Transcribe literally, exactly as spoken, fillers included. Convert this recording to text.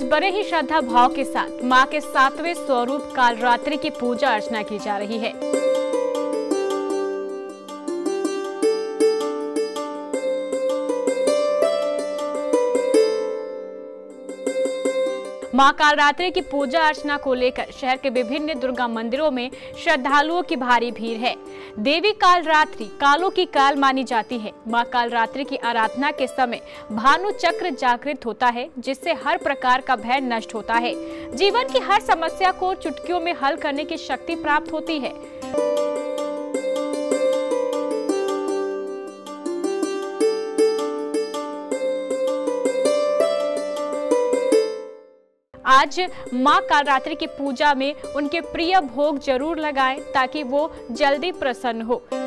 बड़े ही श्रद्धा भाव के साथ मां के सातवें स्वरूप कालरात्रि की पूजा अर्चना की जा रही है। मां कालरात्रि की पूजा अर्चना को लेकर शहर के विभिन्न दुर्गा मंदिरों में श्रद्धालुओं की भारी भीड़ है। देवी कालरात्रि कालों की काल मानी जाती है। मां कालरात्रि की आराधना के समय भानु चक्र जागृत होता है, जिससे हर प्रकार का भय नष्ट होता है। जीवन की हर समस्या को चुटकियों में हल करने की शक्ति प्राप्त होती है। आज मां कालरात्रि की पूजा में उनके प्रिय भोग जरूर लगाएं ताकि वो जल्दी प्रसन्न हो।